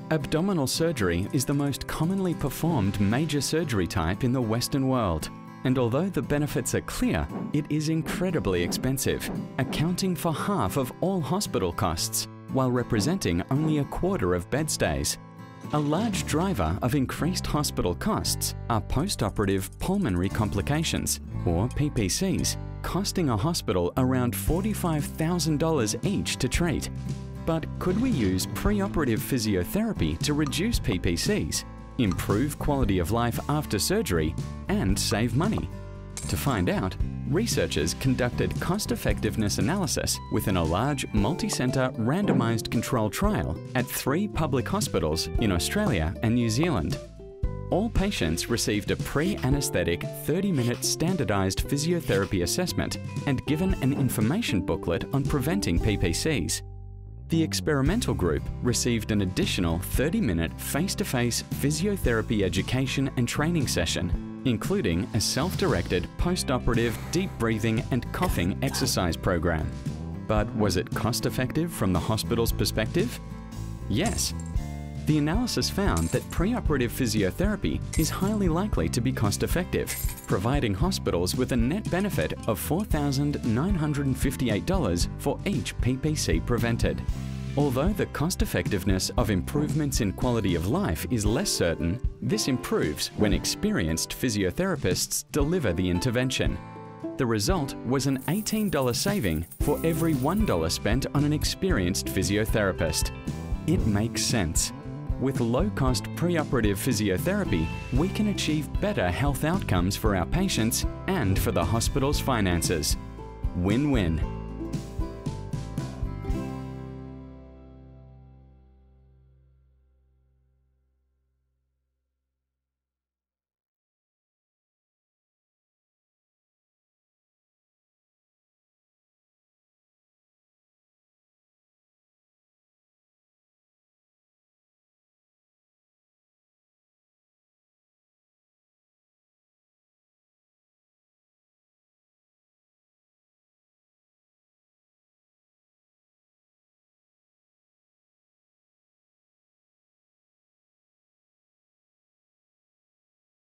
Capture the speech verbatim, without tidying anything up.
Abdominal surgery is the most commonly performed major surgery type in the Western world, and although the benefits are clear, it is incredibly expensive, accounting for half of all hospital costs, while representing only a quarter of bed stays. A large driver of increased hospital costs are post-operative pulmonary complications, or P P Cs, costing a hospital around forty-five thousand dollars each to treat. But could we use preoperative physiotherapy to reduce P P Cs, improve quality of life after surgery, and save money? To find out, researchers conducted cost-effectiveness analysis within a large multi-centre randomised control trial at three public hospitals in Australia and New Zealand. All patients received a pre-anaesthetic thirty minute standardised physiotherapy assessment and given an information booklet on preventing P P Cs. The experimental group received an additional thirty minute face-to-face physiotherapy education and training session, including a self-directed post-operative deep breathing and coughing exercise program. But was it cost-effective from the hospital's perspective? Yes. The analysis found that preoperative physiotherapy is highly likely to be cost-effective, providing hospitals with a net benefit of four thousand nine hundred fifty-eight dollars for each P P C prevented. Although the cost-effectiveness of improvements in quality of life is less certain, this improves when experienced physiotherapists deliver the intervention. The result was an eighteen dollar saving for every one dollar spent on an experienced physiotherapist. It makes sense. With low-cost preoperative physiotherapy, we can achieve better health outcomes for our patients and for the hospital's finances. Win-win.